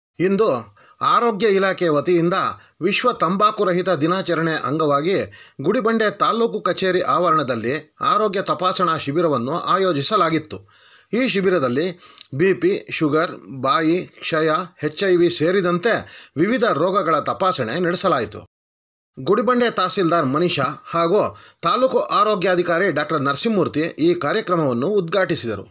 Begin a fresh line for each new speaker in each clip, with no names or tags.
ಇಂದು ಆರೋಗ್ಯ ಇಲಾಖೆ ವತಿಯಿಂದ ವಿಶ್ವ ತಂಬಾಕು ರಹಿತ ದಿನಾಚರಣೆ ಅಂಗವಾಗಿ ಗುಡಿಬಂಡೆ ತಾಲೂಕು ಕಚೇರಿ ಆವರಣದಲ್ಲಿ ಆರೋಗ್ಯ ತಪಾಸಣಾ ಶಿಬಿರವನ್ನು ಆಯೋಜಿಸಲಾಗಿತ್ತು. ಈ ಶಿಬಿರದಲ್ಲಿ BP, ಶುಗರ್, ಬಾಯಿ, ಕ್ಷಯ, HIV ಸೇರಿದಂತೆ ವಿವಿಧ ರೋಗಗಳ ತಪಾಸಣೆ ನಡೆಸಲಾಯಿತು. ಗುಡಿಬಂಡೆ ತಹಸೀಲ್ದಾರ್ ಮನೀಷಾ ಹಾಗೂ ತಾಲೂಕು ಆರೋಗ್ಯಾಧಿಕಾರಿ ಡಾಕ್ಟರ್ ನರಸಿಂಹಮೂರ್ತಿ ಈ ಕಾರ್ಯಕ್ರಮವನ್ನು ಉದ್ಘಾಟಿಸಿದರು.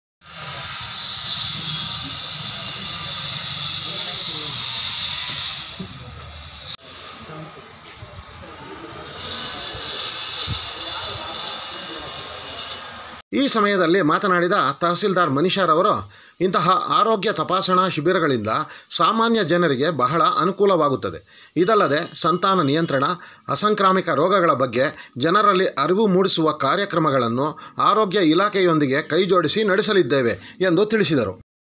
ಈ ಸಮಯದಲ್ಲಿ ಮಾತನಾಡಿದ ತಹಸೀಲ್ದಾರ್ ಮನೀಷಾರವರು, ಇಂತಹ ಆರೋಗ್ಯ ತಪಾಸಣಾ ಶಿಬಿರಗಳಿಂದ ಸಾಮಾನ್ಯ ಜನರಿಗೆ ಬಹಳ ಅನುಕೂಲವಾಗುತ್ತದೆ. ಇದಲ್ಲದೆ ಸಂತಾನ ನಿಯಂತ್ರಣ, ಅಸಾಂಕ್ರಾಮಿಕ ರೋಗಗಳ ಬಗ್ಗೆ ಜನರಲ್ಲಿ ಅರಿವು ಮೂಡಿಸುವ ಕಾರ್ಯಕ್ರಮಗಳನ್ನು ಆರೋಗ್ಯ ಇಲಾಖೆಯೊಂದಿಗೆ ಕೈಜೋಡಿಸಿ ನಡೆಸಲಿದ್ದೇವೆ ಎಂದು ತಿಳಿಸಿದರು.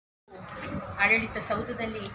ಆಡಳಿತ ಸೌಧದಲ್ಲಿ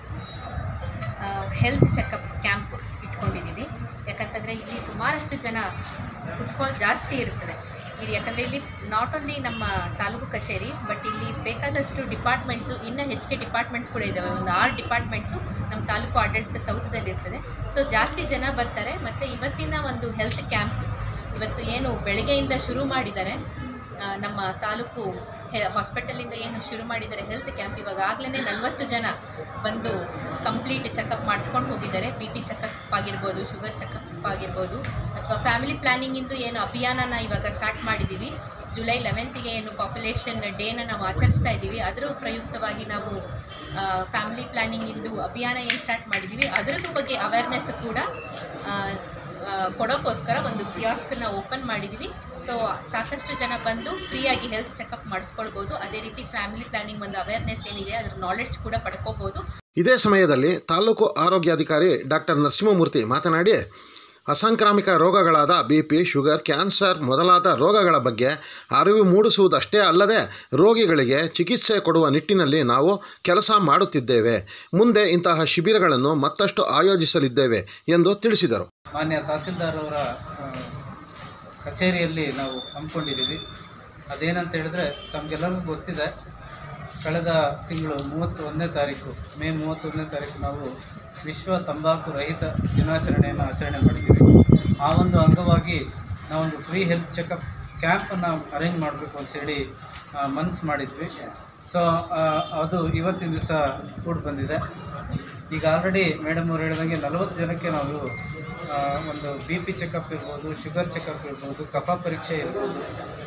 ಹೆಲ್ತ್ ಚೆಕಪ್ ಕ್ಯಾಂಪ್ ಇಟ್ಕೊಂಡಿದ್ದೀವಿ. ಯಾಕಂತಂದರೆ ಇಲ್ಲಿ ಸುಮಾರಷ್ಟು ಜನ ಫುಟ್ಫಾಲ್ ಜಾಸ್ತಿ ಇರ್ತದೆ. ಇಲ್ಲಿ ಯಾಕಂದರೆ ಇಲ್ಲಿ ನಾಟ್ ಓನ್ಲಿ ನಮ್ಮ ತಾಲೂಕು ಕಚೇರಿ, ಬಟ್ ಇಲ್ಲಿ ಬೇಕಾದಷ್ಟು ಡಿಪಾರ್ಟ್ಮೆಂಟ್ಸು, ಇನ್ನೂ ಹೆಚ್ಚಿಗೆ ಡಿಪಾರ್ಟ್ಮೆಂಟ್ಸ್ ಕೂಡ ಇದ್ದಾವೆ. ಒಂದು 6 ಡಿಪಾರ್ಟ್ಮೆಂಟ್ಸು ನಮ್ಮ ತಾಲೂಕು ಆಡಳಿತ ಸೌಧದಲ್ಲಿ ಇರ್ತದೆ. ಸೊ ಜಾಸ್ತಿ ಜನ ಬರ್ತಾರೆ. ಮತ್ತು ಇವತ್ತಿನ ಒಂದು ಹೆಲ್ತ್ ಕ್ಯಾಂಪ್ ಇವತ್ತು ಏನು ಬೆಳಗ್ಗೆಯಿಂದ ಶುರು ಮಾಡಿದ್ದಾರೆ, ನಮ್ಮ ತಾಲೂಕು ಹಾಸ್ಪಿಟಲಿಂದ ಏನು ಶುರು ಮಾಡಿದ್ದಾರೆ ಹೆಲ್ತ್ ಕ್ಯಾಂಪ್, ಇವಾಗಲೇ 40 ಜನ ಬಂದು ಕಂಪ್ಲೀಟ್ ಚೆಕಪ್ ಮಾಡಿಸ್ಕೊಂಡು ಹೋಗಿದ್ದಾರೆ. BP ಚೆಕಪ್ ಆಗಿರ್ಬೋದು, ಶುಗರ್ ಚೆಕಪ್ ಆಗಿರ್ಬೋದು, ಅಥವಾ ಫ್ಯಾಮಿಲಿ ಪ್ಲ್ಯಾನಿಂಗಿಂದು ಏನು ಅಭಿಯಾನನ ಇವಾಗ ಸ್ಟಾರ್ಟ್ ಮಾಡಿದ್ದೀವಿ. ಜುಲೈ 11ಗೆ ಏನು ಪಾಪ್ಯುಲೇಷನ್ ಡೇನ ನಾವು ಆಚರಿಸ್ತಾ ಇದ್ದೀವಿ, ಅದರ ಪ್ರಯುಕ್ತವಾಗಿ ನಾವು ಫ್ಯಾಮಿಲಿ ಪ್ಲ್ಯಾನಿಂಗಿಂದು ಅಭಿಯಾನ ಏನು ಸ್ಟಾರ್ಟ್ ಮಾಡಿದ್ದೀವಿ ಅದರದ್ದು ಬಗ್ಗೆ ಅವೇರ್ನೆಸ್ ಕೂಡ ಕೊಡೋಕ್ಕೋಸ್ಕರ ಒಂದು ಕಿಯಾಸ್ಕನ್ನು ಓಪನ್ ಮಾಡಿದ್ದೀವಿ. ಸೊ ಸಾಕಷ್ಟು ಜನ ಬಂದು ಫ್ರೀಯಾಗಿ ಹೆಲ್ತ್ ಚೆಕಪ್ ಮಾಡಿಸ್ಕೊಳ್ಬೋದು. ಅದೇ ರೀತಿ ಫ್ಯಾಮಿಲಿ ಪ್ಲ್ಯಾನಿಂಗ್ ಒಂದು ಅವೇರ್ನೆಸ್ ಏನಿದೆ ಅದರ ನಾಲೆಡ್ಜ್ ಕೂಡ ಪಡ್ಕೋಬೋದು.
ಇದೇ ಸಮಯದಲ್ಲಿ ತಾಲೂಕು ಆರೋಗ್ಯಾಧಿಕಾರಿ ಡಾಕ್ಟರ್ ನರಸಿಂಹಮೂರ್ತಿ ಮಾತನಾಡಿ, ಅಸಾಂಕ್ರಾಮಿಕ ರೋಗಗಳಾದ BP, ಶುಗರ್, ಕ್ಯಾನ್ಸರ್ ಮೊದಲಾದ ರೋಗಗಳ ಬಗ್ಗೆ ಅರಿವು ಮೂಡಿಸುವುದಷ್ಟೇ ಅಲ್ಲದೆ ರೋಗಿಗಳಿಗೆ ಚಿಕಿತ್ಸೆ ಕೊಡುವ ನಿಟ್ಟಿನಲ್ಲಿ ನಾವು ಕೆಲಸ ಮಾಡುತ್ತಿದ್ದೇವೆ. ಮುಂದೆ ಇಂತಹ ಶಿಬಿರಗಳನ್ನು ಮತ್ತಷ್ಟು ಆಯೋಜಿಸಲಿದ್ದೇವೆ ಎಂದು ತಿಳಿಸಿದರು.
ಮಾನ್ಯ ತಹಸೀಲ್ದಾರ್ ಅವರ ಕಚೇರಿಯಲ್ಲಿ ನಾವು ಹಮ್ಮಿಕೊಂಡಿದ್ದೀವಿ. ಅದೇನಂತ ಹೇಳಿದ್ರೆ ತಮಗೆಲ್ಲರಿಗೂ ಗೊತ್ತಿದೆ, ಕಳೆದ ತಿಂಗಳು 31ನೇ ತಾರೀಕು ಮೇ 31ನೇ ತಾರೀಕು ನಾವು ವಿಶ್ವ ತಂಬಾಕು ರಹಿತ ದಿನಾಚರಣೆಯನ್ನು ಆಚರಣೆ ಮಾಡಿದ್ದೀವಿ. ಆ ಒಂದು ಅಂಗವಾಗಿ ನಾವೊಂದು ಫ್ರೀ ಹೆಲ್ತ್ ಚೆಕಪ್ ಕ್ಯಾಂಪನ್ನು ಅರೇಂಜ್ ಮಾಡಬೇಕು ಅಂಥೇಳಿ ಮನಸ್ಸು ಮಾಡಿದ್ವಿ. ಸೊ ಅದು ಇವತ್ತಿನ ದಿವಸ ಕೂಡ ಬಂದಿದೆ. ಈಗ ಆಲ್ರೆಡಿ ಮೇಡಮ್ ಅವ್ರು ಹೇಳಿದಂಗೆ 40 ಜನಕ್ಕೆ ನಾವು ಒಂದು BP ಚೆಕಪ್ ಇರ್ಬೋದು, ಶುಗರ್ ಚೆಕಪ್ ಇರ್ಬೋದು, ಕಫ ಪರೀಕ್ಷೆ ಇರ್ಬೋದು,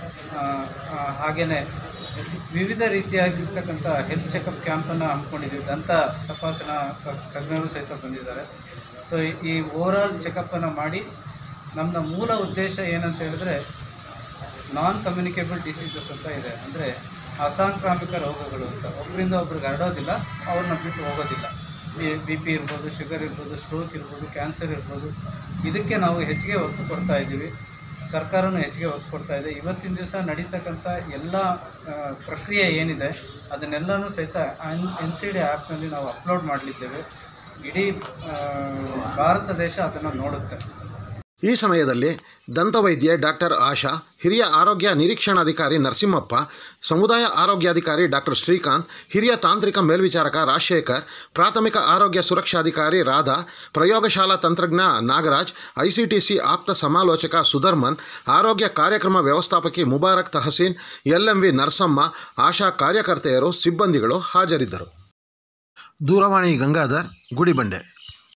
ಹಾಗೆಯೇ ವಿವಿಧ ರೀತಿಯಾಗಿರ್ತಕ್ಕಂಥ ಹೆಲ್ತ್ ಚೆಕಪ್ ಕ್ಯಾಂಪನ್ನು ಹಮ್ಮಿಕೊಂಡಿದ್ದೀವಿ. ದಂತ ತಪಾಸಣಾ ತಜ್ಞರು ಸಹಿತ ಬಂದಿದ್ದಾರೆ. ಸೊ ಈ ಓವರಾಲ್ ಚೆಕಪ್ಪನ್ನು ಮಾಡಿ ನಮ್ಮ ಮೂಲ ಉದ್ದೇಶ ಏನಂತ ಹೇಳಿದ್ರೆ ನಾನ್ ಕಮ್ಯುನಿಕೇಬಲ್ ಡಿಸೀಸಸ್ ಅಂತ ಇದೆ. ಅಂದರೆ ಅಸಾಂಕ್ರಾಮಿಕ ರೋಗಗಳು ಅಂತ, ಒಬ್ಬರಿಂದ ಒಬ್ರಿಗೆ ಹರಡೋದಿಲ್ಲ, ಅವ್ರನ್ನ ಬಿಟ್ಟು ಹೋಗೋದಿಲ್ಲ. BP ಇರ್ಬೋದು, ಶುಗರ್ ಇರ್ಬೋದು, ಸ್ಟ್ರೋಕ್ ಇರ್ಬೋದು, ಕ್ಯಾನ್ಸರ್ ಇರ್ಬೋದು, ಇದಕ್ಕೆ ನಾವು ಹೆಚ್ಚಿಗೆ ಒತ್ತು ಕೊಡ್ತಾ ಇದ್ದೀವಿ. ಸರ್ಕಾರನೂ ಹೆಚ್ಚಿಗೆ ಒತ್ತು ಕೊಡ್ತಾ ಇದೆ. ಇವತ್ತಿನ ದಿವಸ ನಡೀತಕ್ಕಂಥ ಎಲ್ಲ ಪ್ರಕ್ರಿಯೆ ಏನಿದೆ ಅದನ್ನೆಲ್ಲನೂ ಸಹಿತ NCD ಆ್ಯಪ್ನಲ್ಲಿ ನಾವು ಅಪ್ಲೋಡ್ ಮಾಡಲಿದ್ದೇವೆ. ಇಡೀ ಭಾರತ ದೇಶ ಅದನ್ನು ನೋಡುತ್ತೆ.
ಈ ಸಮಯದಲ್ಲಿ ದಂತವೈದ್ಯೆ ಡಾಕ್ಟರ್ ಆಶಾ, ಹಿರಿಯ ಆರೋಗ್ಯ ನಿರೀಕ್ಷಣಾಧಿಕಾರಿ ನರಸಿಂಹಪ್ಪ, ಸಮುದಾಯ ಆರೋಗ್ಯಾಧಿಕಾರಿ ಡಾಕ್ಟರ್ ಶ್ರೀಕಾಂತ್, ಹಿರಿಯ ತಾಂತ್ರಿಕ ಮೇಲ್ವಿಚಾರಕ ರಾಜಶೇಖರ್, ಪ್ರಾಥಮಿಕ ಆರೋಗ್ಯ ಸುರಕ್ಷಾಧಿಕಾರಿ ರಾಧಾ, ಪ್ರಯೋಗಶಾಲಾ ತಂತ್ರಜ್ಞ ನಾಗರಾಜ್, ICTC ಆಪ್ತ ಸಮಾಲೋಚಕ ಸುಧರ್ಮನ್, ಆರೋಗ್ಯ ಕಾರ್ಯಕ್ರಮ ವ್ಯವಸ್ಥಾಪಕಿ ಮುಬಾರಕ್ ತಹಸೀನ್, LMV ನರಸಮ್ಮ, ಆಶಾ ಕಾರ್ಯಕರ್ತೆಯರು, ಸಿಬ್ಬಂದಿಗಳು ಹಾಜರಿದ್ದರು. ದೂರವಾಣಿ ಗಂಗಾಧರ್, ಗುಡಿಬಂಡೆ.